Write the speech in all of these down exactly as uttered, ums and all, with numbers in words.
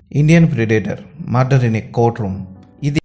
Indian Predator, Murder in a Courtroom. ఇది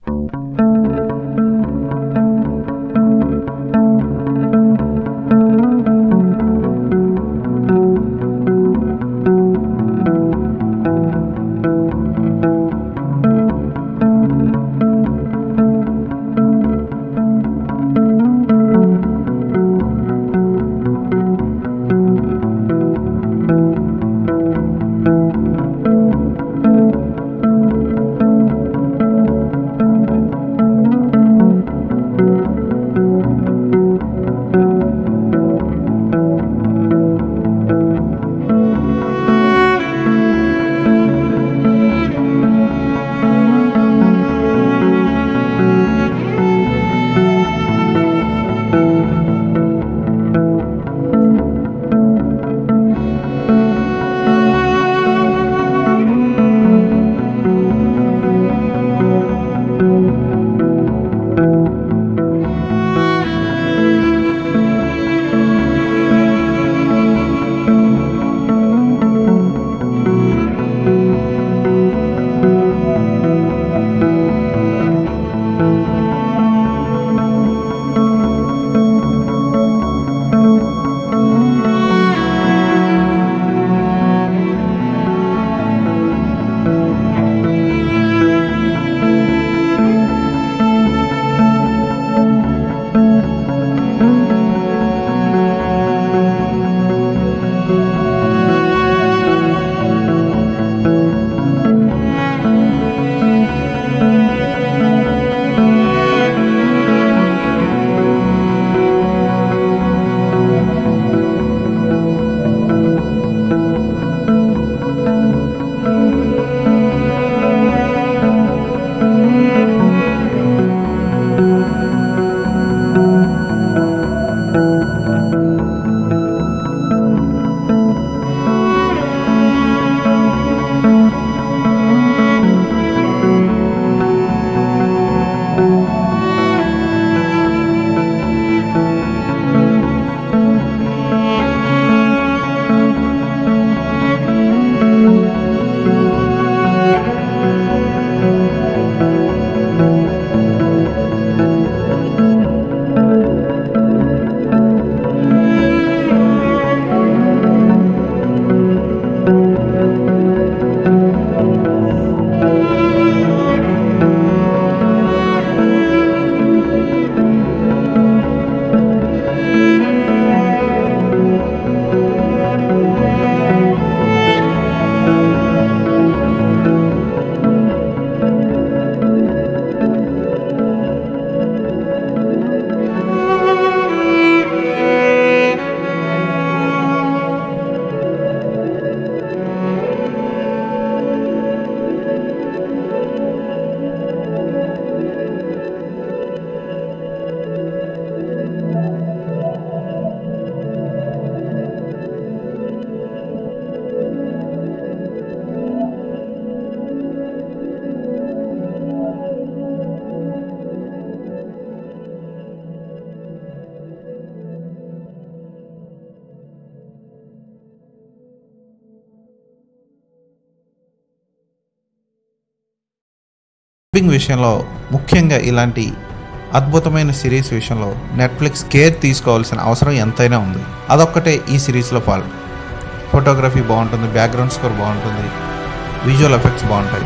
dubbing విషయంలో ముఖ్యంగా ఇలాంటి అద్భుతమైన సిరీస్ విషయంలో నెట్ఫ్లిక్స్ కేర్ తీసుకోవాల్సిన అవసరం ఎంతైనా ఉంది. అదొక్కటే ఈ సిరీస్లో పాలు. ఫోటోగ్రఫీ బాగుంటుంది, బ్యాక్గ్రౌండ్ స్కోర్ బాగుంటుంది, విజువల్ ఎఫెక్ట్స్ బాగుంటాయి.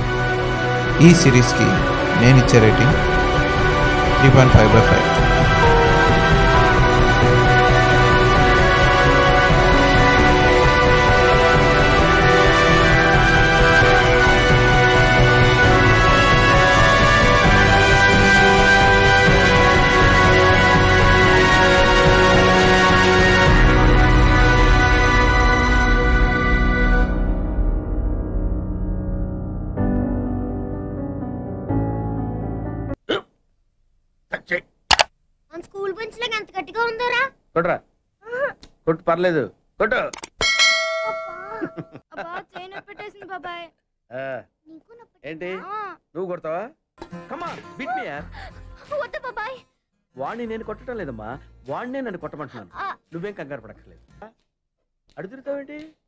ఈ సిరీస్కి నేను ఇచ్చే rating three point five by five. School bench లాగా ఎంత గట్టిగా ఉందోరా? కొట్రా, కొట్టు, పర్లేదు, కొట్టు. అబ్బా చైన్ పెట్టేసింది బాబాయ్. ఏంటి నువ్వు కొడతావా? కమా బిట్ మీ యార్. వద్దు బాబాయ్. వాణ్ణి నేను కొట్టడం లేదమ్మా, వాణ్ణే నన్ను కొట్టమంటున్నాను. నువ్వేం కంగారు పడక్కర్లేదు. అడుగుతావేంటి?